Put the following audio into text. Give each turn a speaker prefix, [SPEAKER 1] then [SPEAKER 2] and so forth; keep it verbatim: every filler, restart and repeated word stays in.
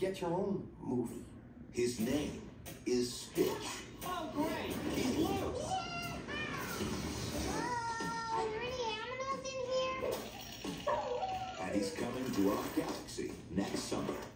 [SPEAKER 1] get your own movie.
[SPEAKER 2] His name is Stitch.
[SPEAKER 3] Oh, great! He's loose!
[SPEAKER 4] Uh, are there any animals in here?
[SPEAKER 2] And he's coming to our galaxy next summer.